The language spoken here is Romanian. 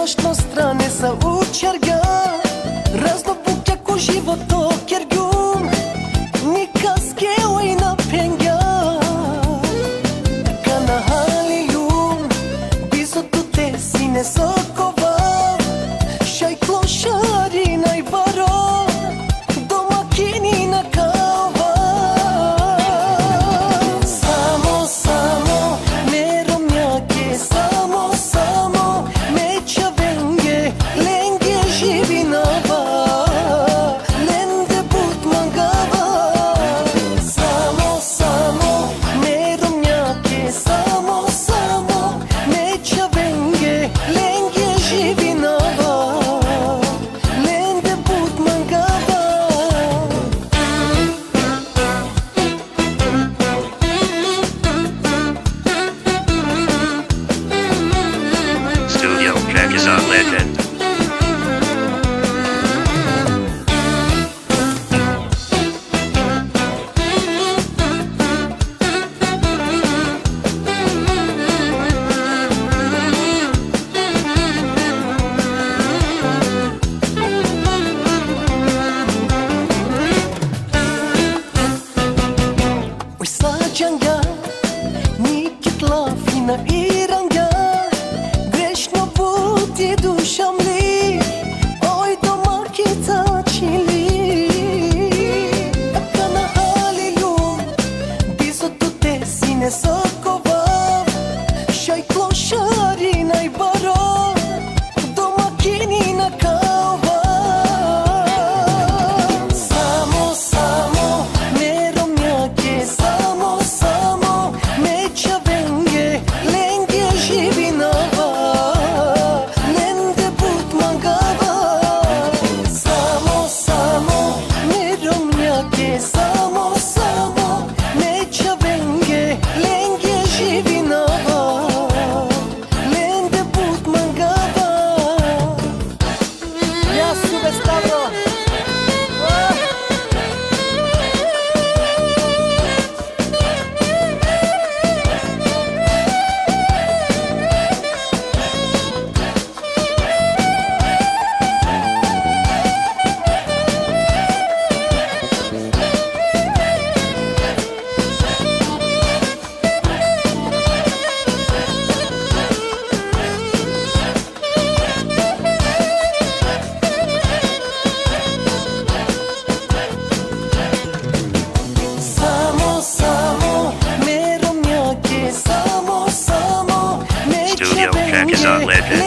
noćno strane sa učerga, razno bukeku životo kergjum, nika skeo i na penga. Taka na halilum, bizo tu te sine sokova, shaj klošari na i varo, domakini na kava. Samo, samo, meromnjake, samo, samo, meća venge, lenge živi nava, lende but mangava. Samo, samo, meromnjake, samo, samo, meća venge, lenge živi nava, lende but mangava. Studio Jackson Legend. Oj sađanga, nikit lafina iranga, grešno puti duša mli, oj domakita čili. Taka na halilum, bizo tu te sine sokova, šaj klošari na i baro, domakini na kava. Samo, samo, meromnjake, samo, samo, meća venge, lenge živi nava, lende but mangava. Samo, samo, meromnjake, samo, samo, meća venge, lenge živi nava, lende but mangava. Ja sube stavro. Samo, samo, meromnjake, samo, samo, meća Studio venge, Jackson Legend.